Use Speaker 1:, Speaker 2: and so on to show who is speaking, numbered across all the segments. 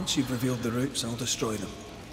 Speaker 1: Once you've revealed the roots, I'll destroy them.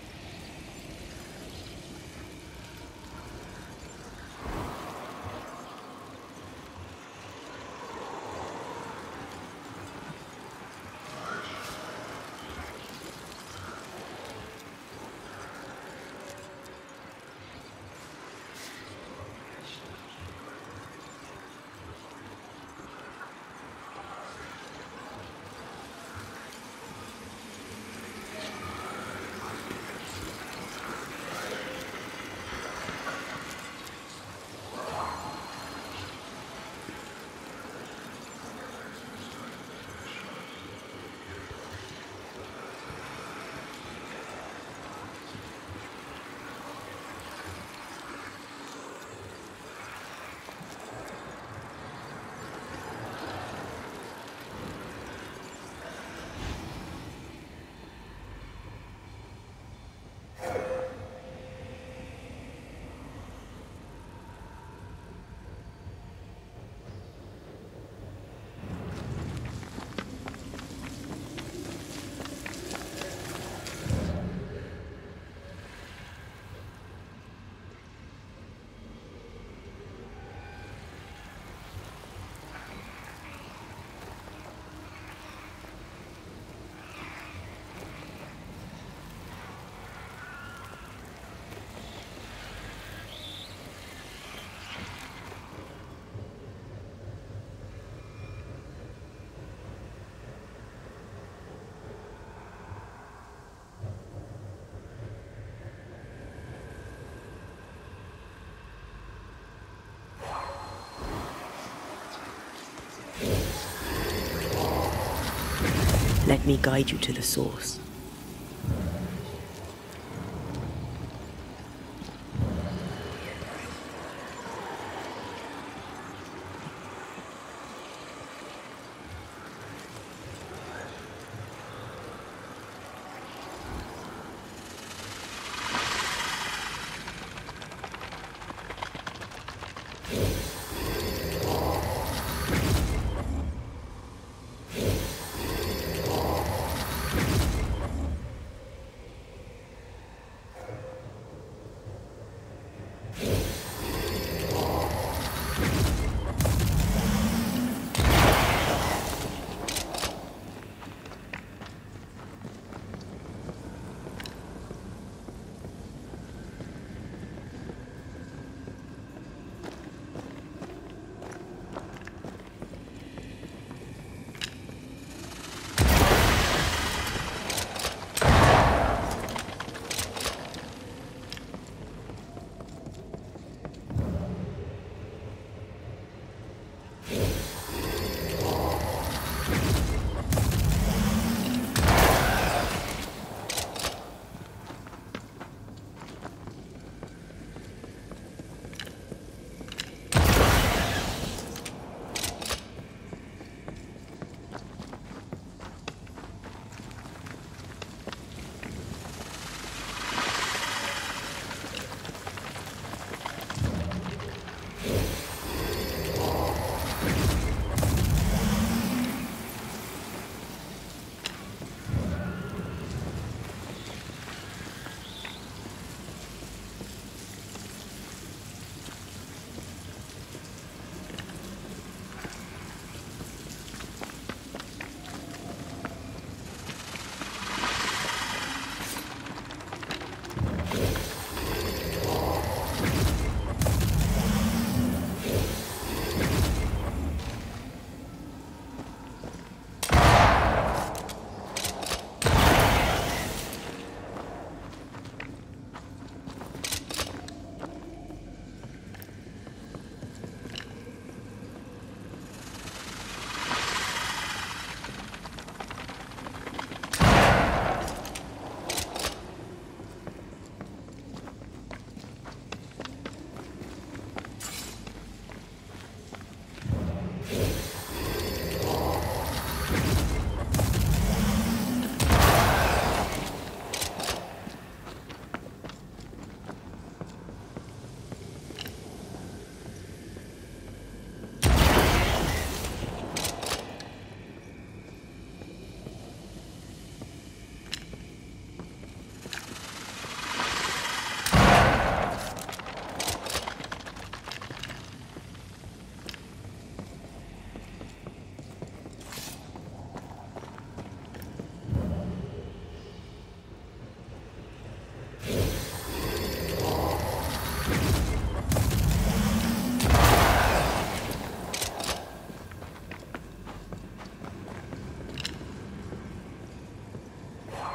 Speaker 2: Let me guide you to the source.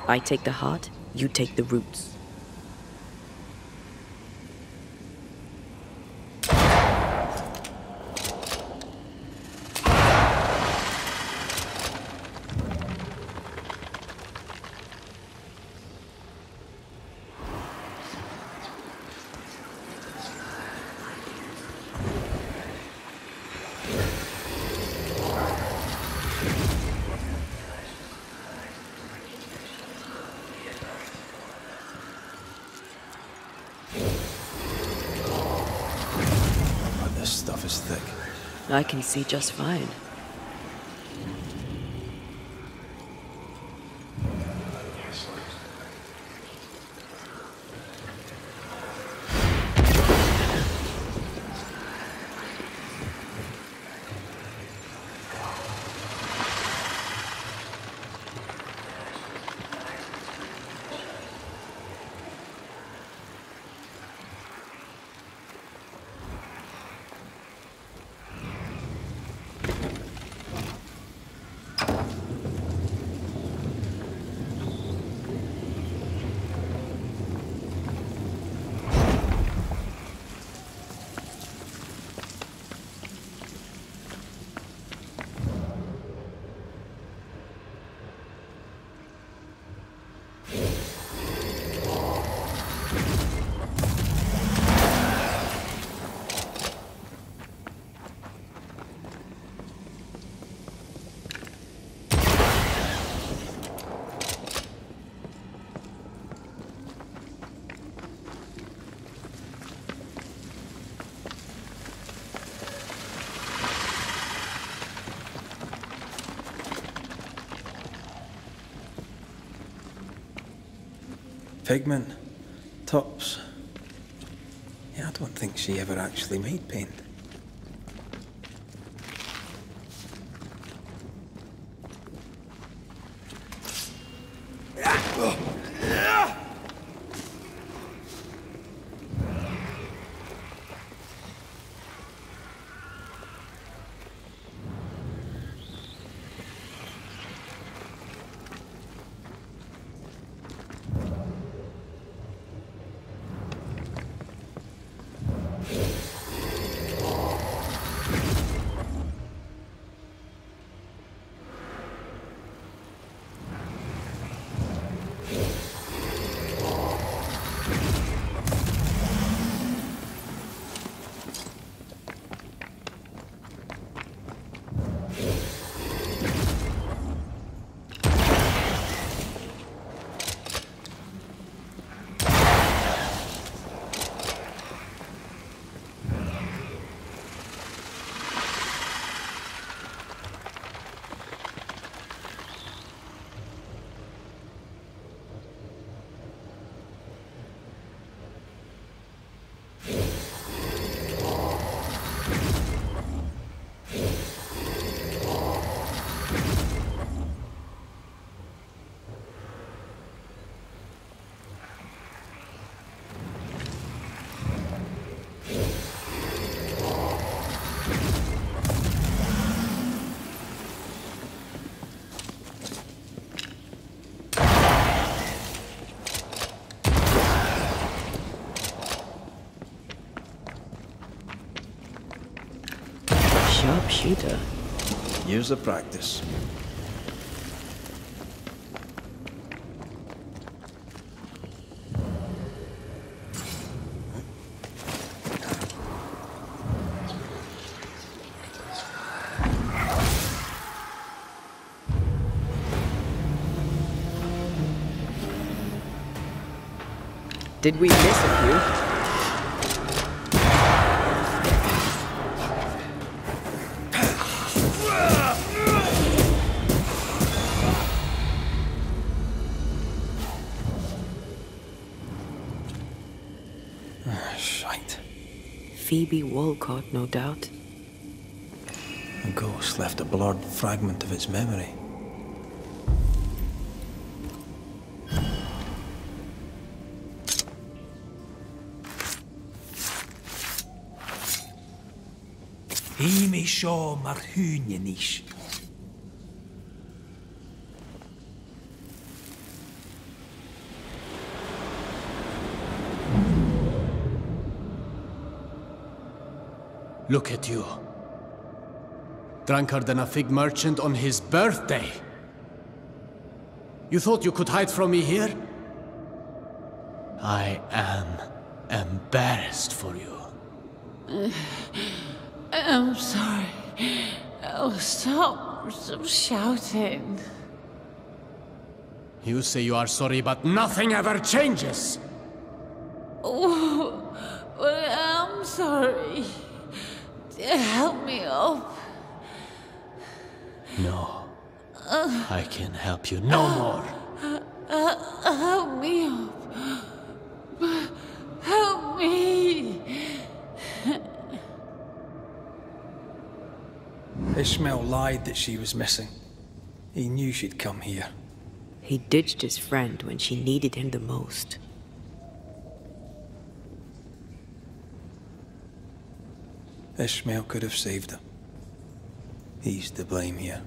Speaker 2: I take the heart, you take the roots.
Speaker 1: This stuff is thick.
Speaker 2: I can see just fine.
Speaker 1: Pigment. Tops. Yeah, I don't think she ever actually made paint.
Speaker 2: Sharpshooter.
Speaker 1: Years of practice.
Speaker 2: Did we miss a few?
Speaker 1: Shite.
Speaker 2: Phoebe Walcott, no doubt.
Speaker 1: The ghost left a blurred fragment of its memory.
Speaker 3: Himi seo mar thúine níos.
Speaker 4: Look at you. Drunker than a fig merchant on his birthday. You thought you could hide from me here? I am embarrassed for you.
Speaker 5: I'm sorry. Oh, stop shouting.
Speaker 4: You say you are sorry, but nothing ever changes!
Speaker 5: Oh, well, I'm sorry. Help me up.
Speaker 4: No. I can help you no more.
Speaker 5: Help me up. Help me.
Speaker 1: Ishmael lied that she was missing. He knew she'd come here.
Speaker 2: He ditched his friend when she needed him the most.
Speaker 1: Ishmael could have saved her. He's to blame here.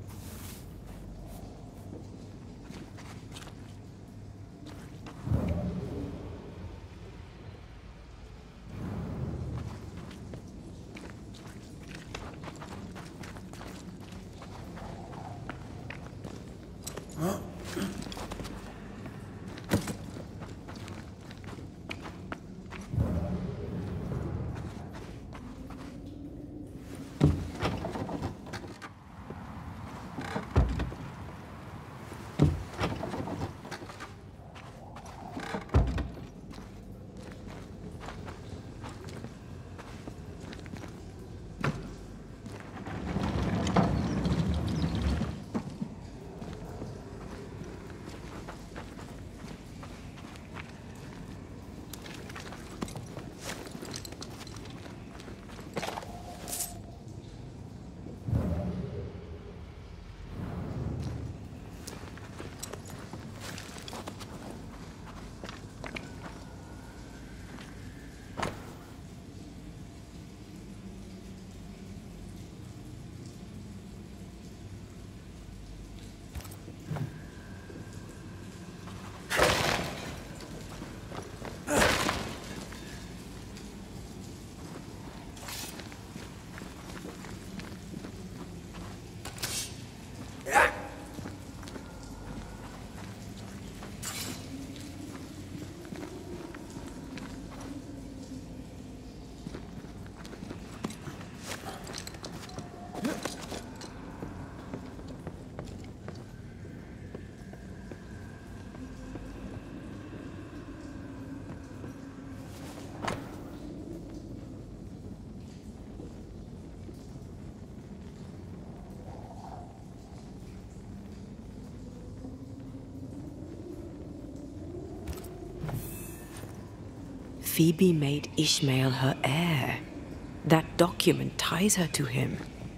Speaker 2: Phoebe made Ishmael her heir. That document ties her to him.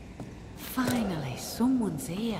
Speaker 5: Finally, someone's here.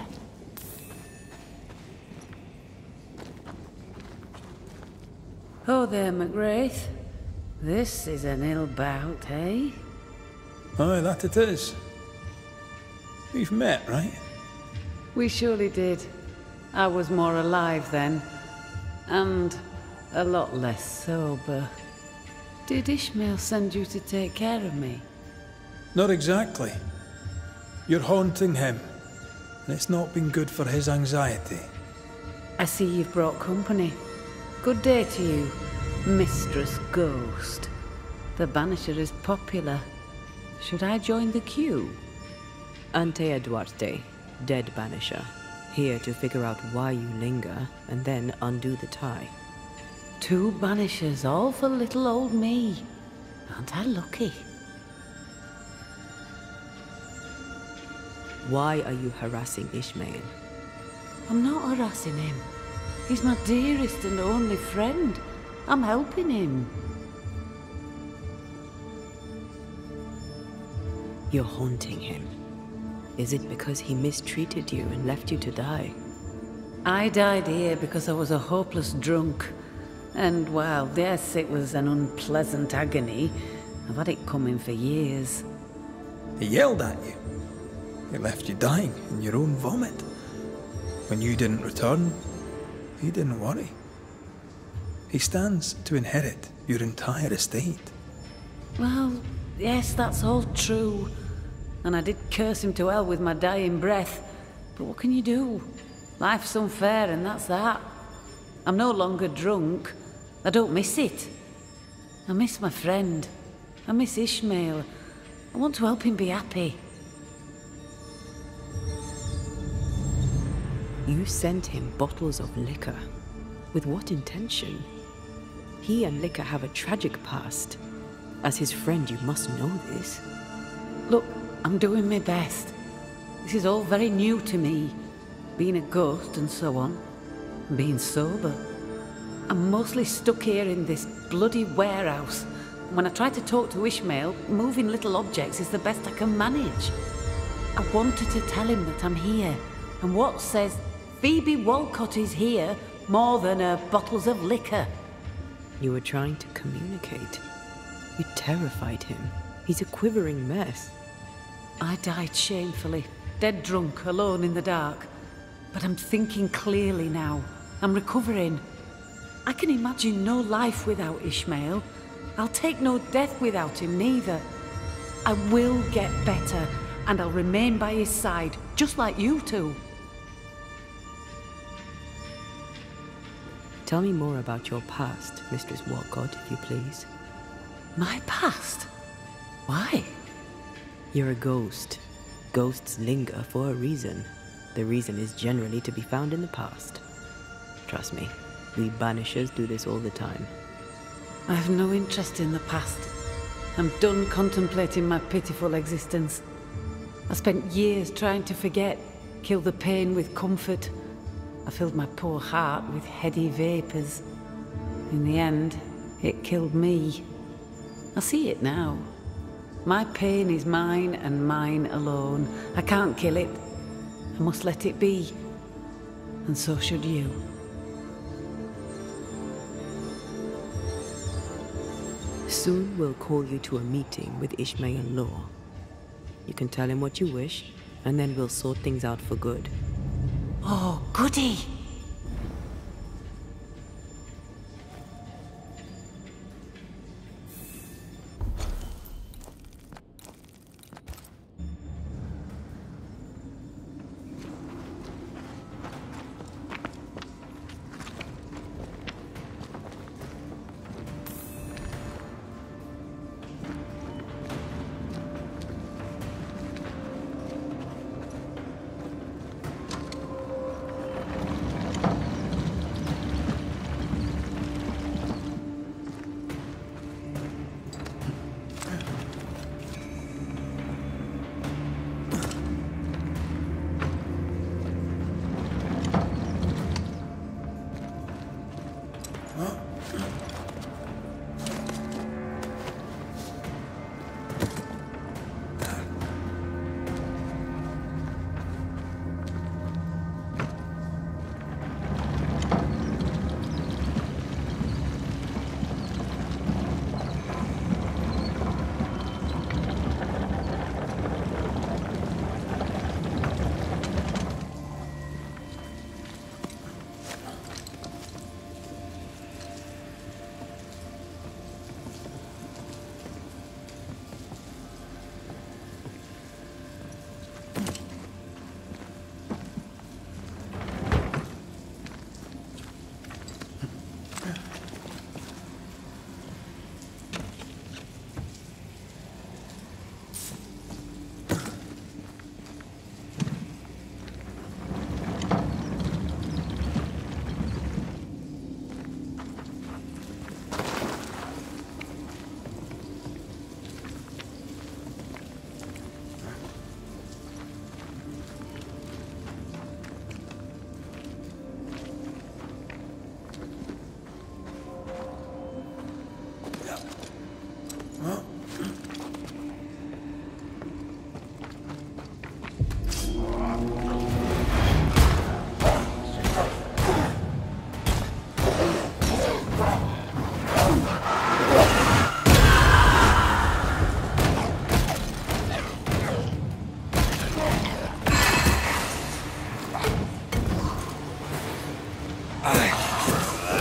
Speaker 5: Oh there, McGrath. This is an ill bout, eh?
Speaker 1: Aye, that it is. We've met, right?
Speaker 5: We surely did. I was more alive then. And a lot less sober. Did Ishmael send you to take care of me?
Speaker 1: Not exactly. You're haunting him, and it's not been good for his anxiety.
Speaker 5: I see you've brought company. Good day to you, Mistress Ghost. The Banisher is popular. Should I join the queue?
Speaker 2: Antea Duarte, dead Banisher. Here to figure out why you linger, and then undo the tie.
Speaker 5: 2 banishers, all for little old me. Aren't I lucky?
Speaker 2: Why are you harassing Ishmael?
Speaker 5: I'm not harassing him. He's my dearest and only friend. I'm helping him.
Speaker 2: You're haunting him. Is it because he mistreated you and left you to die?
Speaker 5: I died here because I was a hopeless drunk. And while yes, it was an unpleasant agony, I've had it coming for years.
Speaker 1: He yelled at you. He left you dying in your own vomit. When you didn't return, he didn't worry. He stands to inherit your entire estate.
Speaker 5: Well, Yes, that's all true. And I did curse him to hell with my dying breath. But what can you do? Life's unfair and that's that. I'm no longer drunk. I don't miss it. I miss my friend. I miss Ishmael. I want to help him be happy.
Speaker 2: You sent him bottles of liquor. With what intention? He and liquor have a tragic past. As his friend, you must know this.
Speaker 5: Look, I'm doing my best. This is all very new to me. Being a ghost and so on. And being sober. I'm mostly stuck here in this bloody warehouse. When I try to talk to Ishmael, moving little objects is the best I can manage. I wanted to tell him that I'm here. And what says Phoebe Walcott is here more than her bottles of liquor?
Speaker 2: You were trying to communicate. You terrified him. He's a quivering mess.
Speaker 5: I died shamefully, dead drunk, alone in the dark. But I'm thinking clearly now. I'm recovering. I can imagine no life without Ishmael. I'll take no death without him neither. I will get better, and I'll remain by his side, just like you two.
Speaker 2: Tell me more about your past, Mistress Walcott, if you please.
Speaker 5: My past? Why?
Speaker 2: You're a ghost. Ghosts linger for a reason. The reason is generally to be found in the past. Trust me, we banishers do this all the time.
Speaker 5: I have no interest in the past. I'm done contemplating my pitiful existence. I spent years trying to forget, kill the pain with comfort. I filled my poor heart with heady vapors. In the end, it killed me. I see it now. My pain is mine and mine alone. I can't kill it. I must let it be. And so should you.
Speaker 2: Soon we'll call you to a meeting with Ishmael Law. You can tell him what you wish, and then we'll sort things out for good.
Speaker 5: Oh, goody!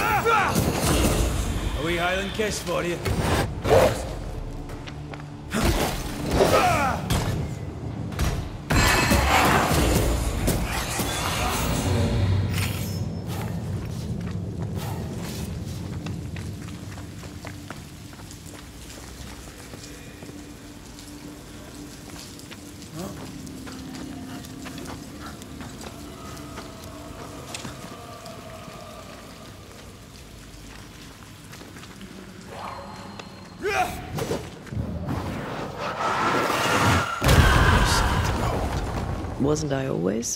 Speaker 3: A wee Highland kiss for you.
Speaker 2: Wasn't I always?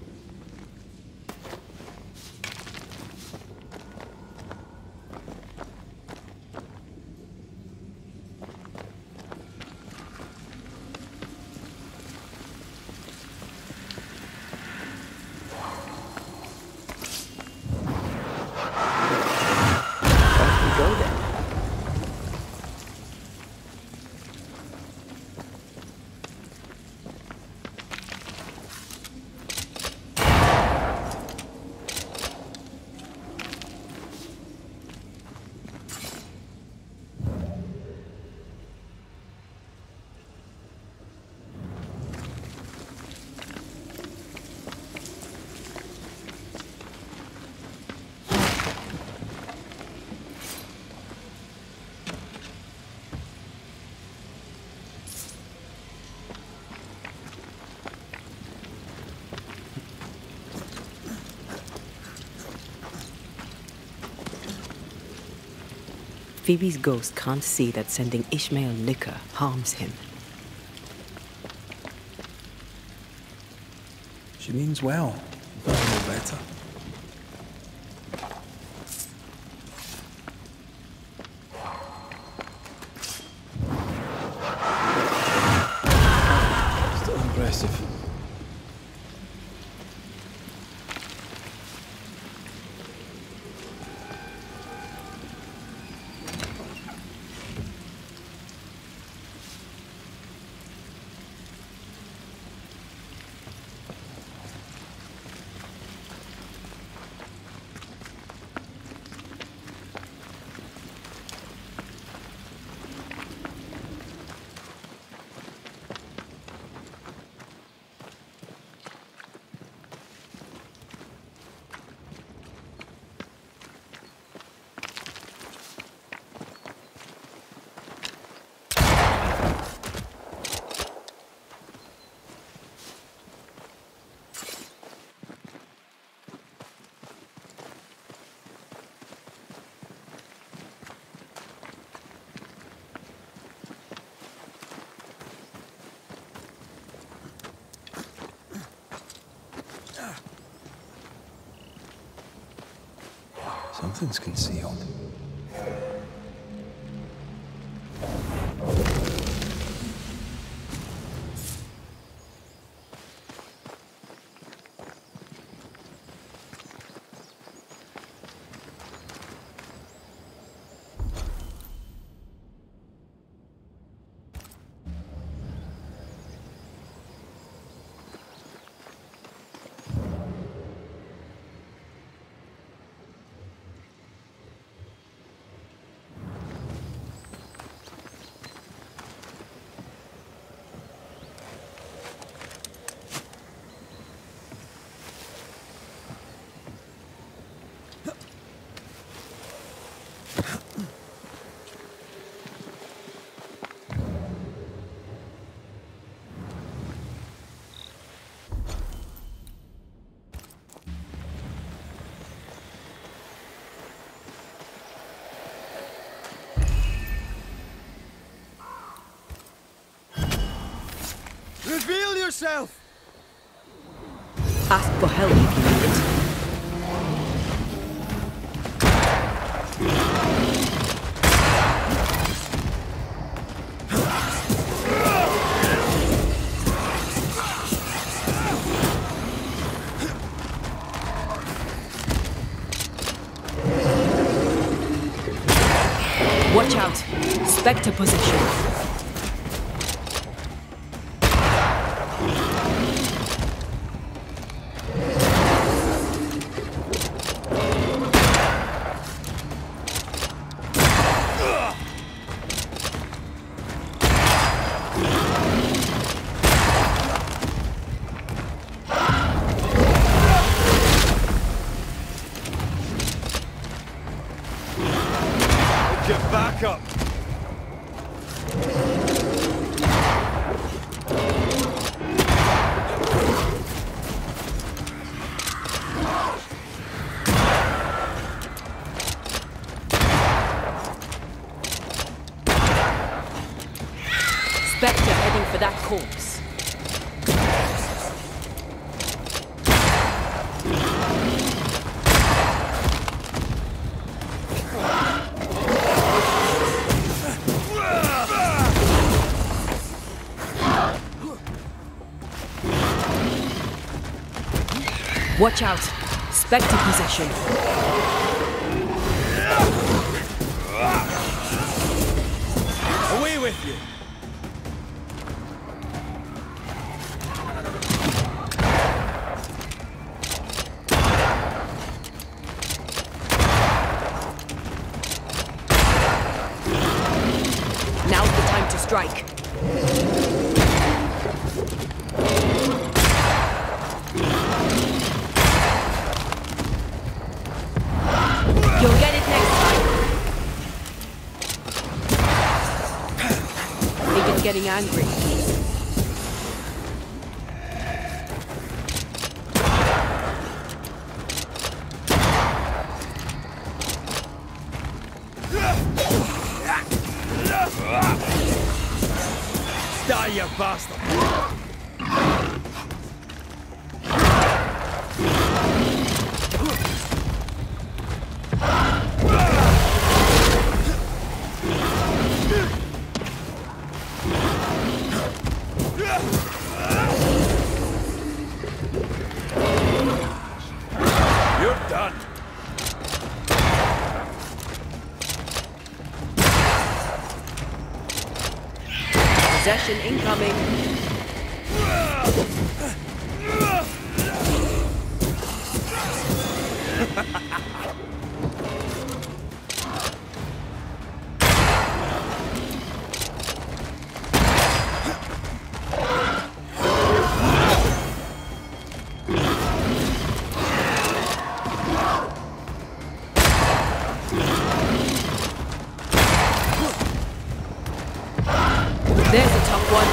Speaker 2: Off we go then. Phoebe's ghost can't see that sending Ishmael liquor harms him.
Speaker 1: She means well, but I know better. Still impressive. Something's concealed.
Speaker 6: Reveal yourself!
Speaker 2: Ask for help if you need it. Watch out! Spectre position.
Speaker 6: Get back up!
Speaker 7: Spectre heading for that corpse. Watch out! Spectre possession.
Speaker 6: Away with you!
Speaker 7: Now's the time to strike. You'll get it next time. Think it's getting angry.
Speaker 6: Die, you bastard! You're done.
Speaker 7: Possession incoming. There's a tough one.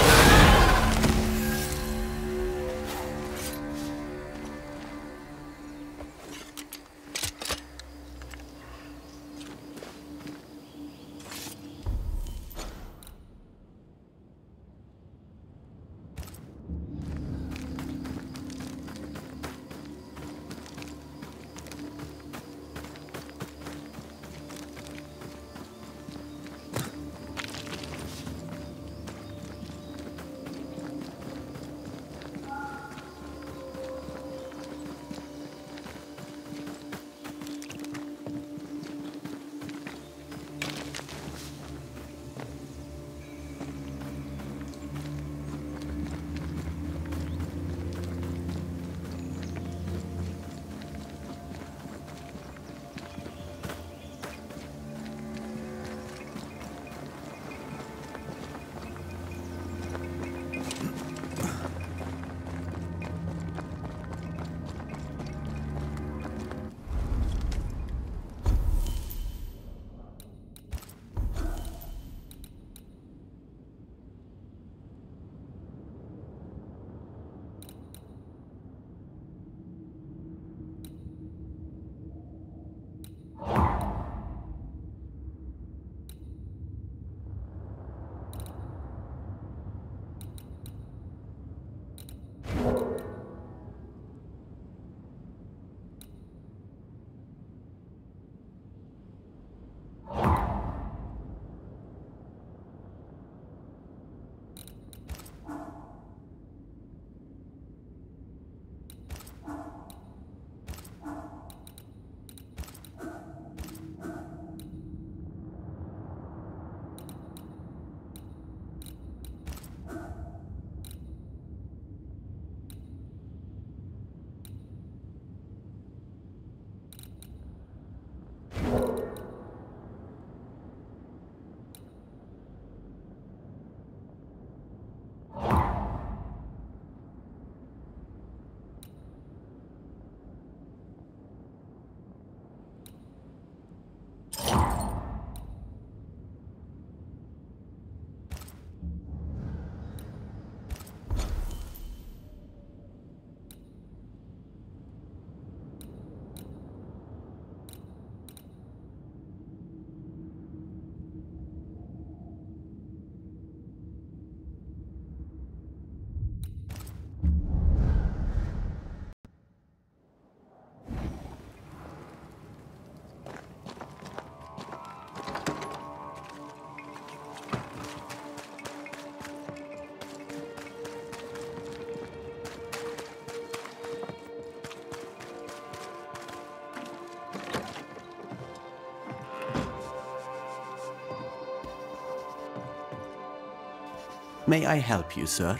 Speaker 8: May I help you, sir?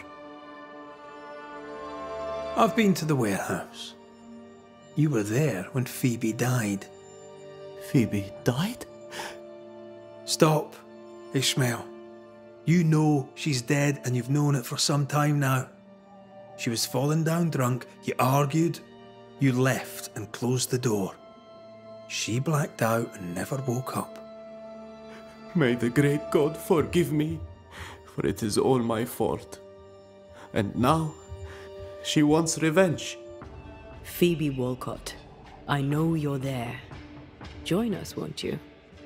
Speaker 1: I've been to the warehouse. You were there when Phoebe died.
Speaker 8: Phoebe died?
Speaker 1: Stop, Ishmael. You know she's dead and you've known it for some time now. She was falling down drunk, you argued, you left and closed the door. She blacked out and never woke up.
Speaker 8: May the great God forgive me, for it is all my fault. And now, she wants revenge.
Speaker 2: Phoebe Walcott, I know you're there. Join us, won't you?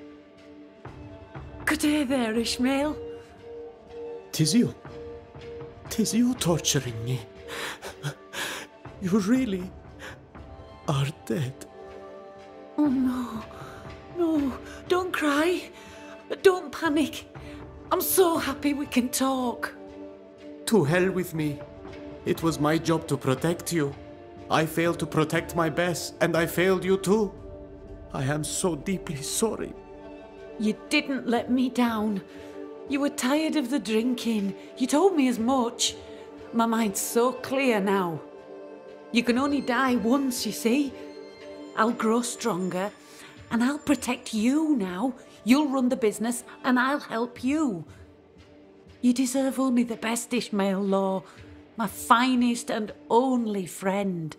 Speaker 5: Good day there, Ishmael.
Speaker 8: 'Tis you. 'Tis you torturing me. You really are dead.
Speaker 5: Oh no, no, don't cry. Don't panic. I'm so happy we can talk.
Speaker 8: To hell with me. It was my job to protect you. I failed to protect my best, and I failed you too. I am so deeply sorry.
Speaker 5: You didn't let me down. You were tired of the drinking. You told me as much. My mind's so clear now. You can only die once, you see. I'll grow stronger, and I'll protect you now. You'll run the business, and I'll help you. You deserve only the best, Ishmael Law, my finest and only friend.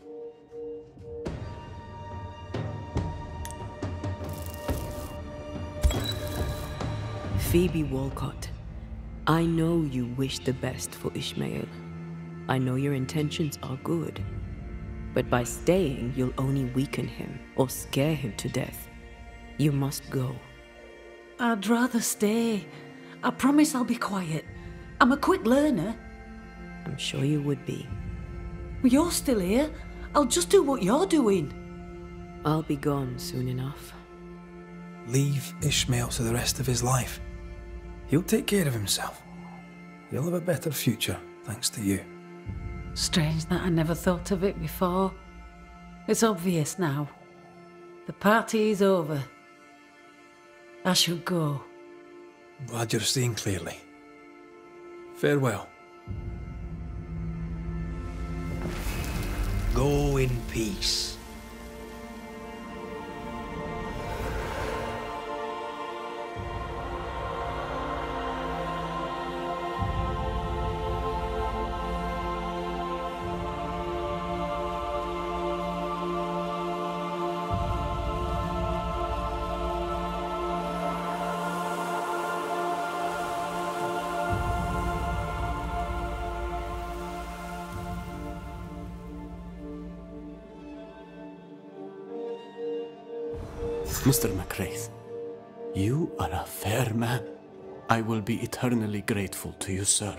Speaker 2: Phoebe Walcott, I know you wish the best for Ishmael. I know your intentions are good. But by staying, you'll only weaken him or scare him to death. You must go.
Speaker 5: I'd rather stay. I promise I'll be quiet. I'm a quick learner.
Speaker 2: I'm sure you would be.
Speaker 5: Well, you're still here. I'll just do what you're doing.
Speaker 2: I'll be gone soon enough.
Speaker 1: Leave Ishmael to the rest of his life. He'll take care of himself. He'll have a better future, thanks to you.
Speaker 5: Strange that I never thought of it before. It's obvious now. The party is over. I should go.
Speaker 1: I'm glad you're seeing clearly. Farewell. Go in peace.
Speaker 8: Mr. McWraith, you are a fair man. I will be eternally grateful to you, sir.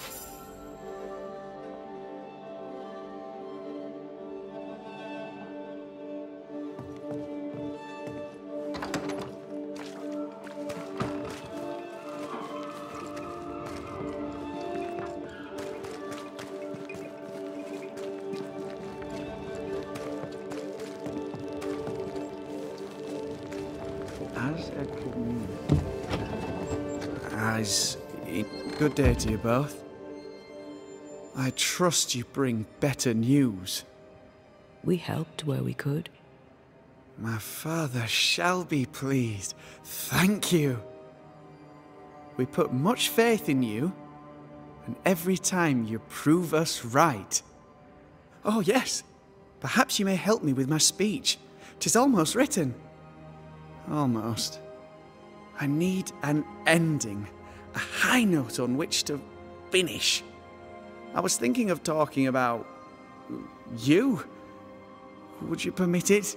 Speaker 9: Good day to you both. I trust you bring better news.
Speaker 2: We helped where we could.
Speaker 9: My father shall be pleased. Thank you. We put much faith in you, and every time you prove us right. Oh yes, perhaps you may help me with my speech. 'Tis almost written. Almost. I need an ending. A high note on which to finish. I was thinking of talking about you. Would you permit it?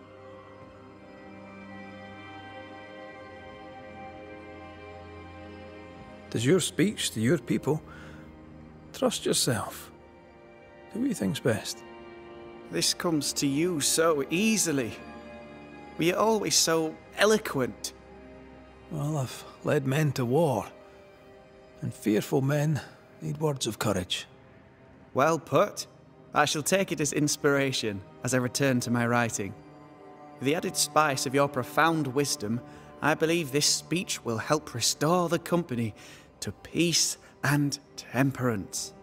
Speaker 1: Does your speech to your people. Trust yourself. Do what you think's best.
Speaker 9: This comes to you so easily. Were you always so eloquent?
Speaker 1: Well, I've led men to war. And fearful men need words of courage.
Speaker 9: Well put. I shall take it as inspiration as I return to my writing. With the added spice of your profound wisdom, I believe this speech will help restore the company to peace and temperance.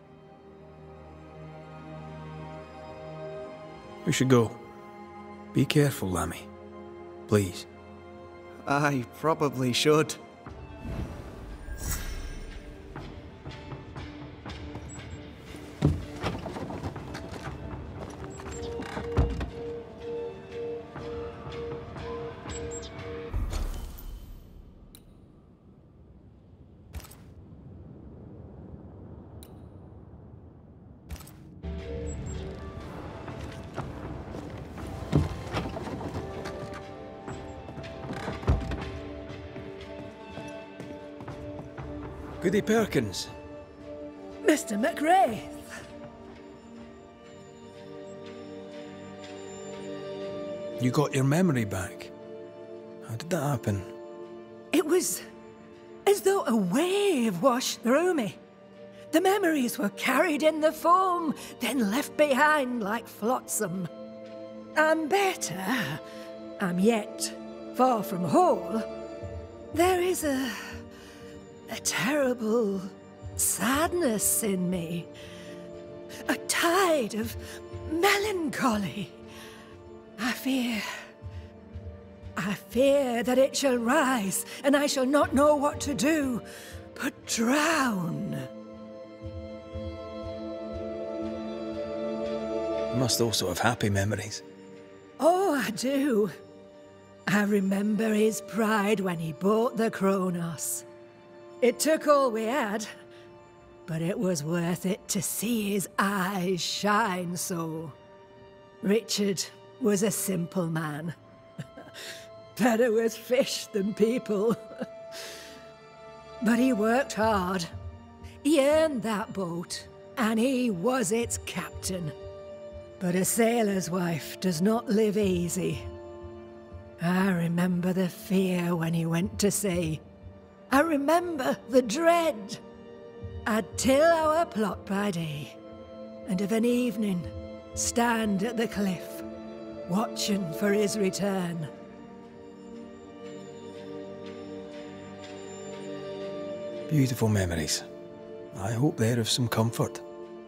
Speaker 1: We should go. Be careful, Lammy. Please.
Speaker 9: I probably should.
Speaker 1: Goody Perkins.
Speaker 10: Mr. McRae.
Speaker 1: You got your memory back. How did that happen?
Speaker 10: It was as though a wave washed through me. The memories were carried in the foam, then left behind like flotsam. I'm better. I'm yet far from whole. There is a terrible sadness in me. A tide of melancholy. I fear that it shall rise, and I shall not know what to do, but drown.
Speaker 1: You must also have happy memories.
Speaker 10: Oh, I do. I remember his pride when he bought the Kronos. It took all we had, but it was worth it to see his eyes shine so. Richard was a simple man. Better with fish than people. But he worked hard. He earned that boat, and he was its captain. But a sailor's wife does not live easy. I remember the fear when he went to sea. I remember the dread. I'd till our plot by day, and of an evening stand at the cliff, watching for his return.
Speaker 1: Beautiful memories. I hope they're of some comfort.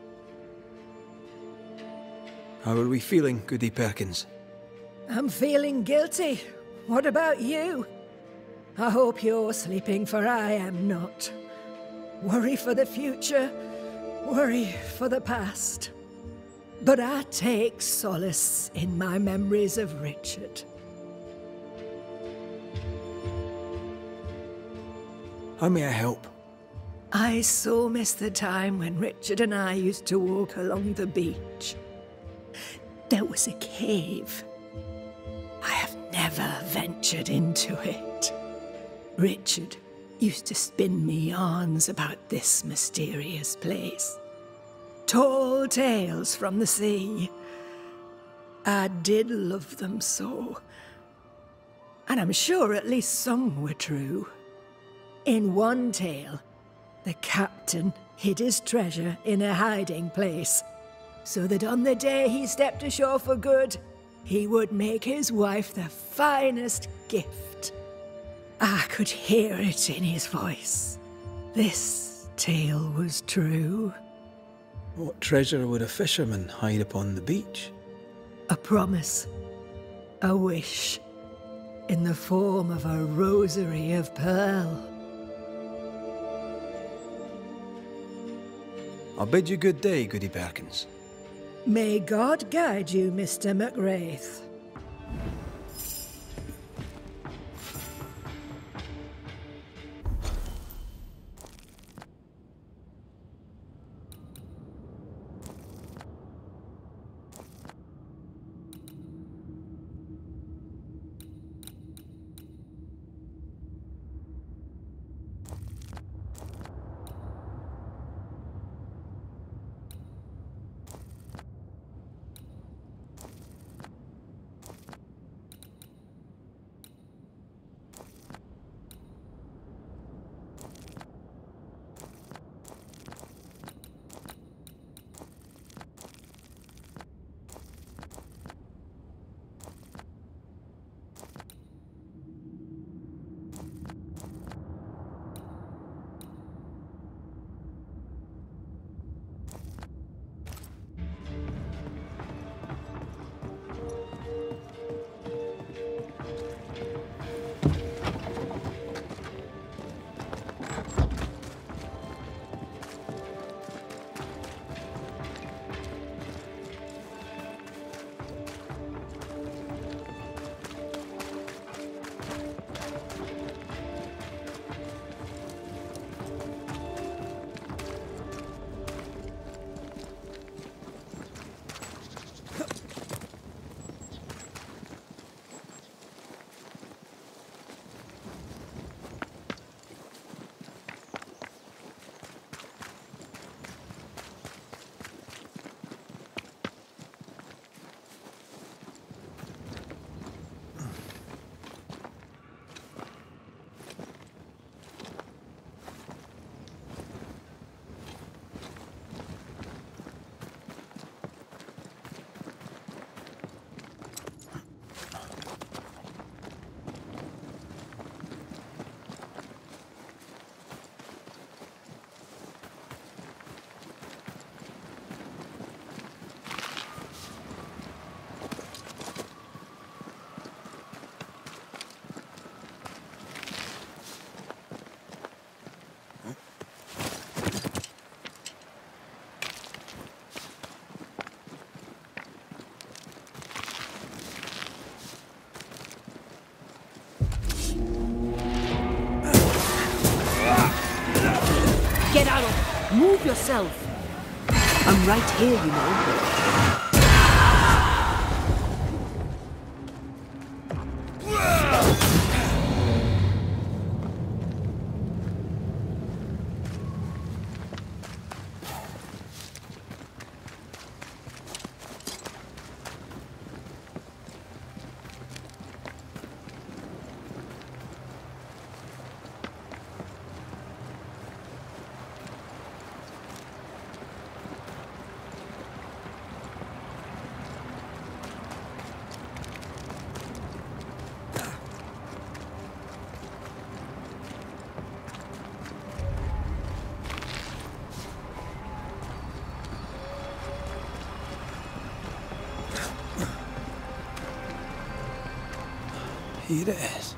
Speaker 1: How are we feeling, Goody Perkins?
Speaker 10: I'm feeling guilty. What about you? I hope you're sleeping, for I am not. Worry for the future, worry for the past. But I take solace in my memories of Richard.
Speaker 1: How may I help?
Speaker 10: I so miss the time when Richard and I used to walk along the beach. There was a cave. I have never ventured into it. Richard used to spin me yarns about this mysterious place. Tall tales from the sea. I did love them so. And I'm sure at least some were true. In one tale, the captain hid his treasure in a hiding place, so that on the day he stepped ashore for good, he would make his wife the finest gift. I could hear it in his voice. This tale was true.
Speaker 1: What treasure would a fisherman hide upon the beach?
Speaker 10: A promise. A wish. In the form of a rosary of pearl.
Speaker 1: I'll bid you good day, Goody Perkins.
Speaker 10: May God guide you, Mr. McRae.
Speaker 7: Move yourself. I'm right here, you know.
Speaker 1: Here it is.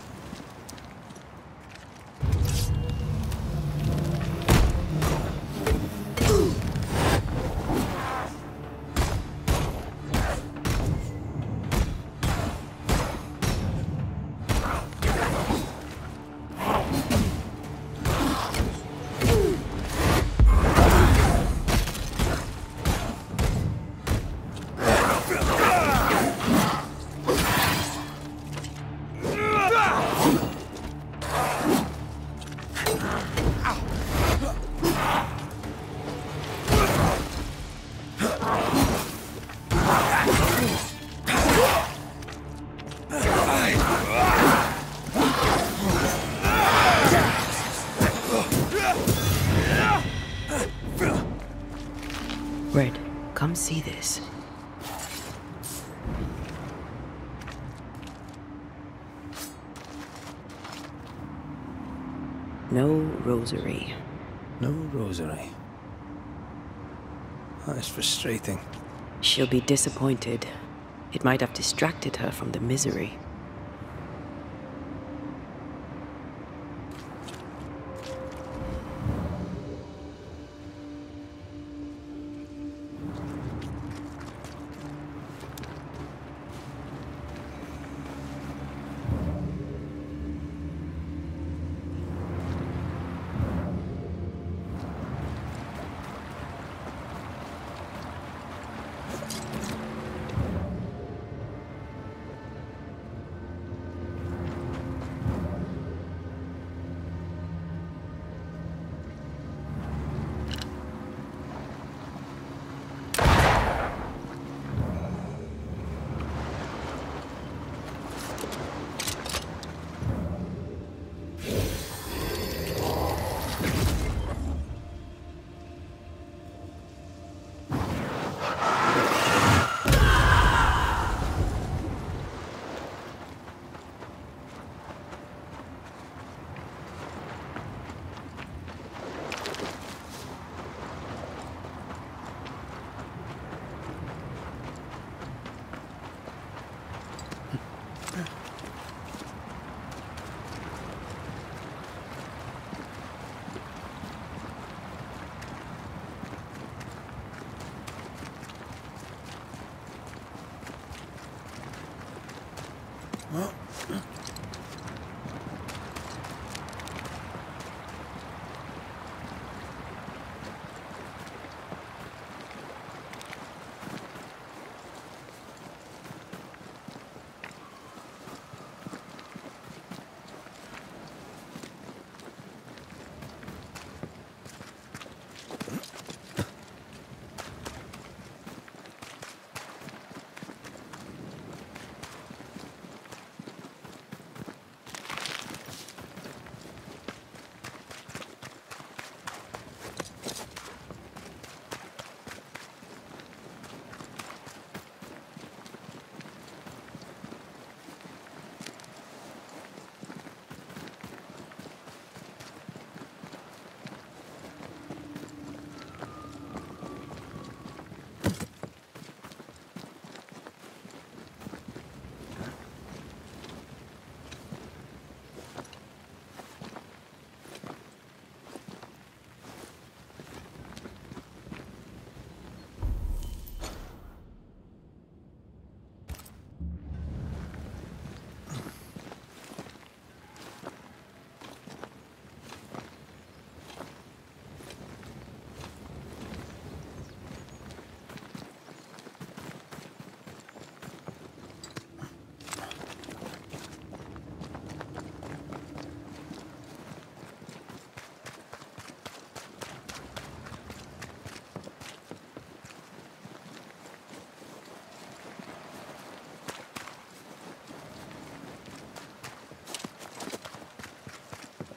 Speaker 2: Red, come see this. No rosary.
Speaker 1: No rosary. That is frustrating.
Speaker 2: She'll be disappointed. It might have distracted her from the misery.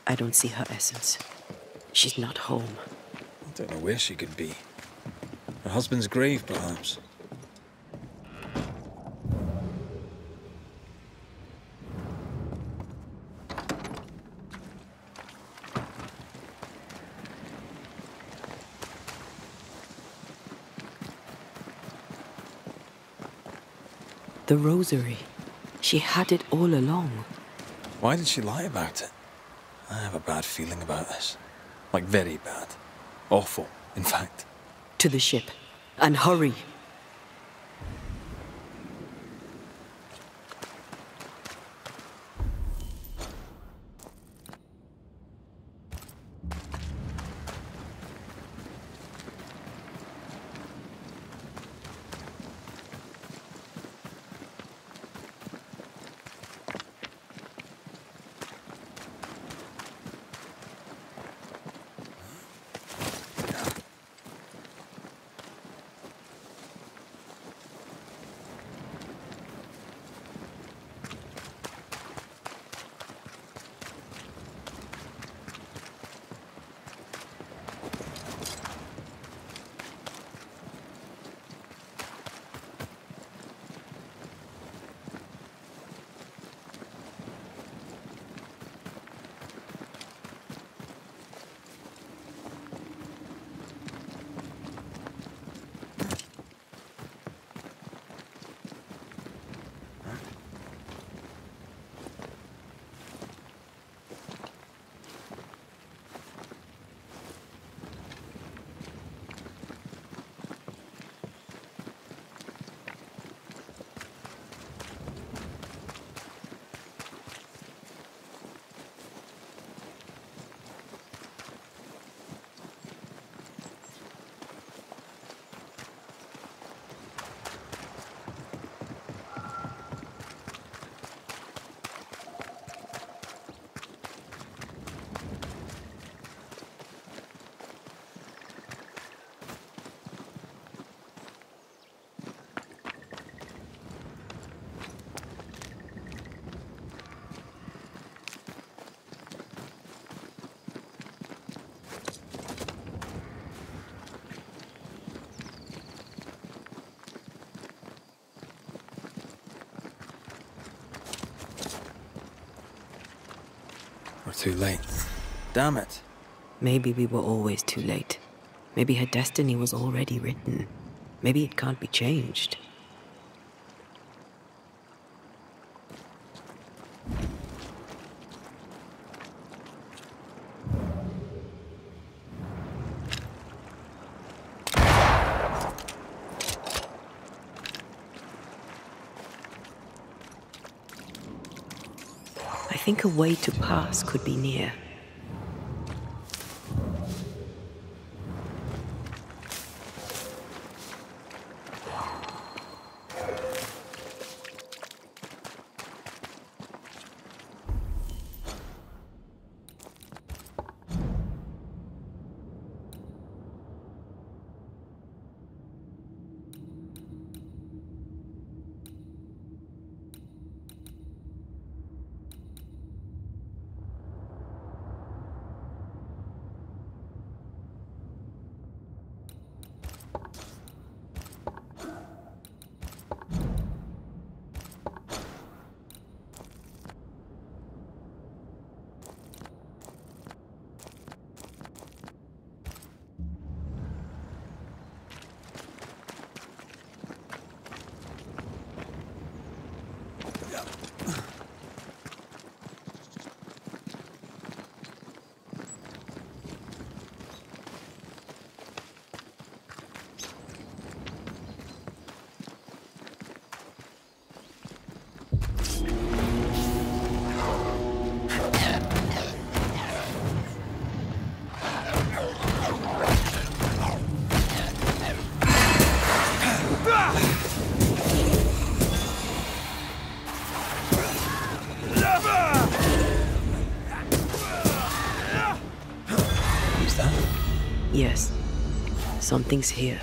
Speaker 2: I don't see her essence. She's not home.
Speaker 1: I don't know where she could be. Her husband's grave, perhaps.
Speaker 2: The rosary. She had it all along.
Speaker 1: Why did she lie about it? I have a bad feeling about this. Like, very bad. Awful, in fact.
Speaker 2: To the ship. And hurry.
Speaker 1: We're too late. Damn it.
Speaker 2: Maybe we were always too late. Maybe her destiny was already written. Maybe it can't be changed. I think a way to pass could be near. Yes, something's here.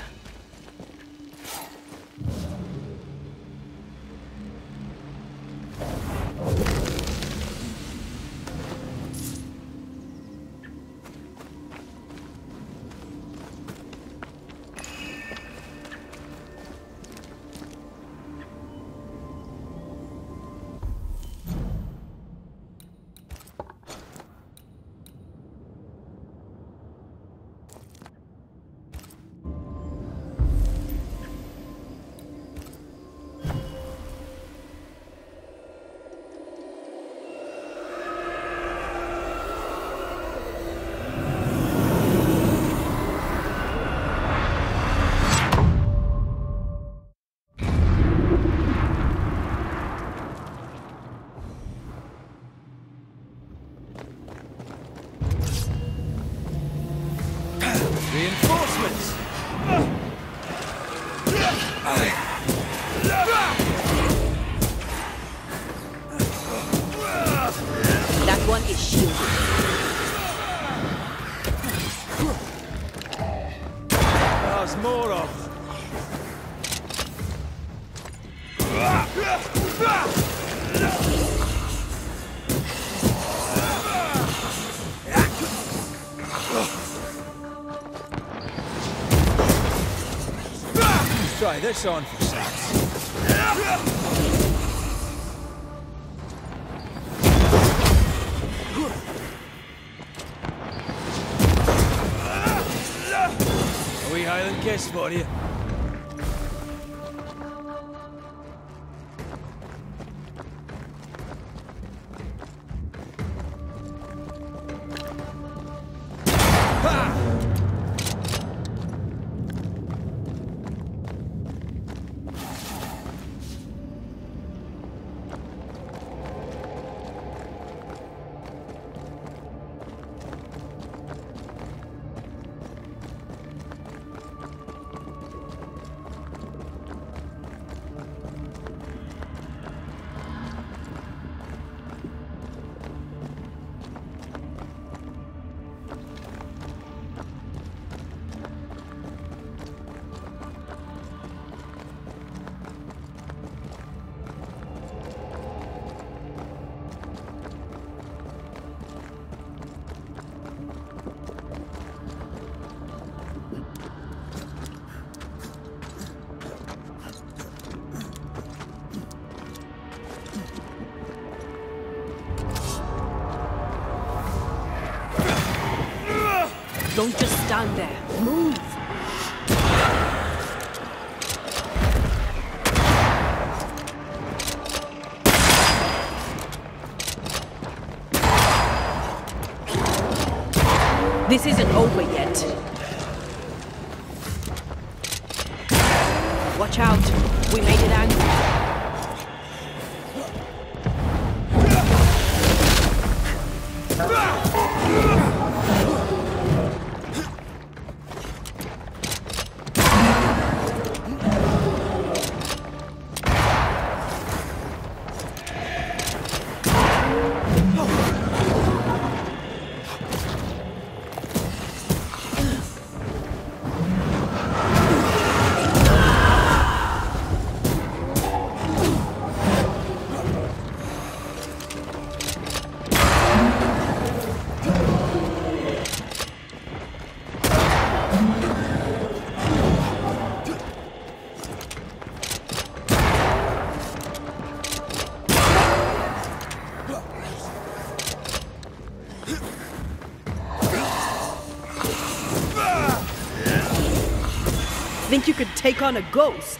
Speaker 6: Reinforcements!
Speaker 7: That one is shielded.
Speaker 6: There's more of them. Try this on for size. A wee Highland kiss for you.
Speaker 7: Don't just stand there. Move! This isn't over yet. Watch out. We made it angry. Think you could take on a ghost?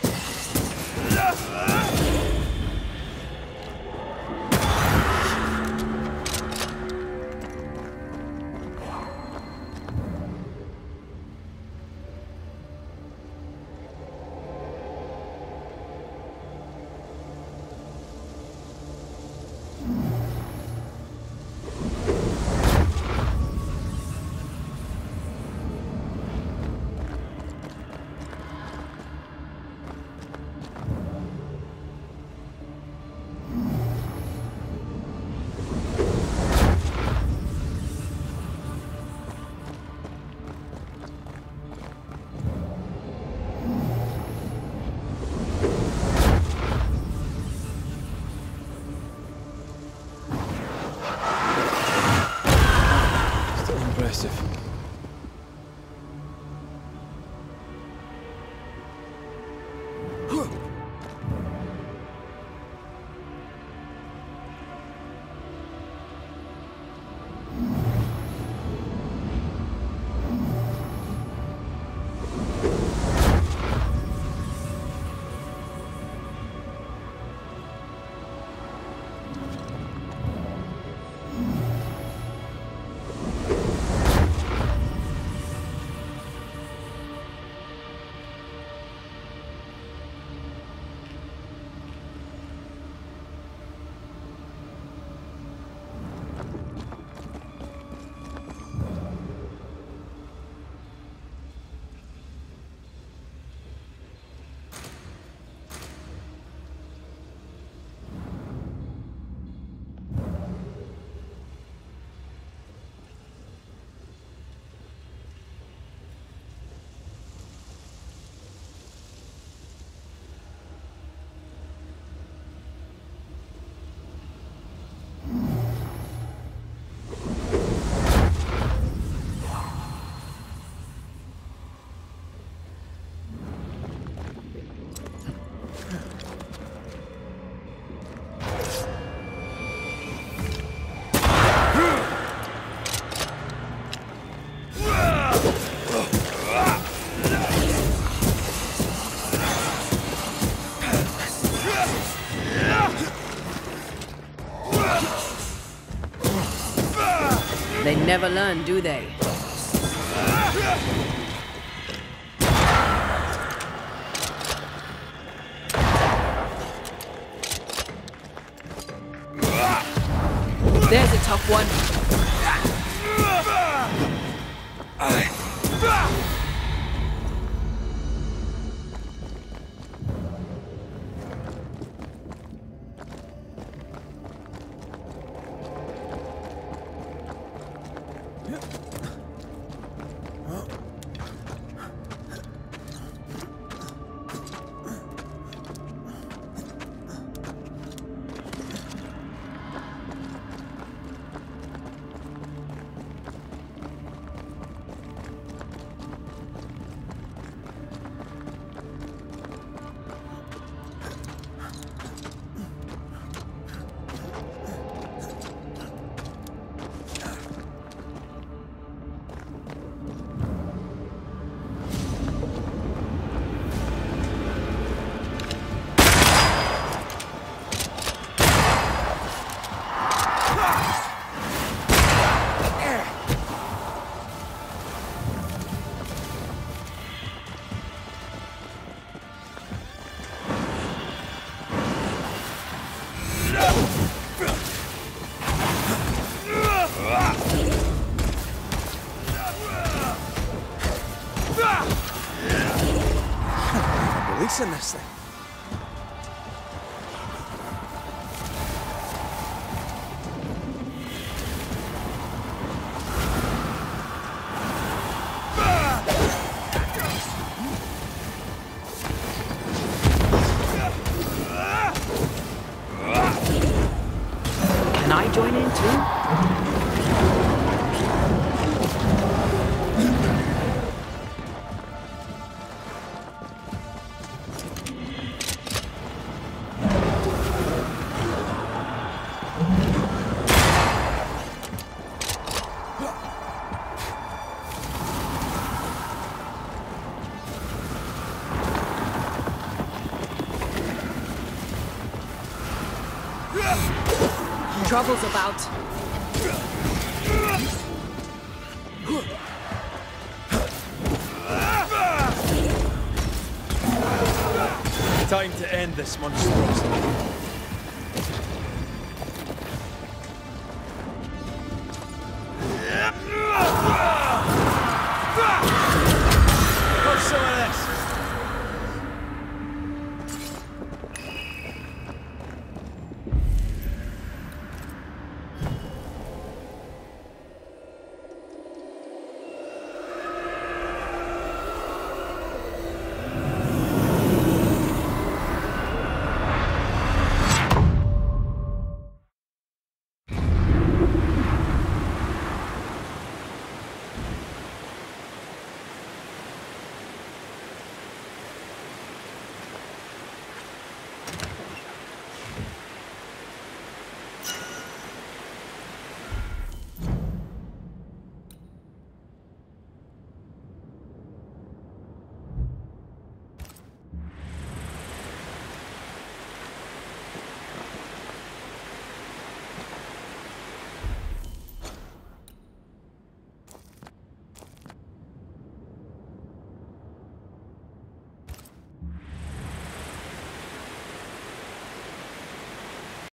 Speaker 2: never learn, do they? There's a tough one.
Speaker 6: Releasing this thing.
Speaker 2: Can I join in too? Trouble's about.
Speaker 6: Time to end this monstrosity.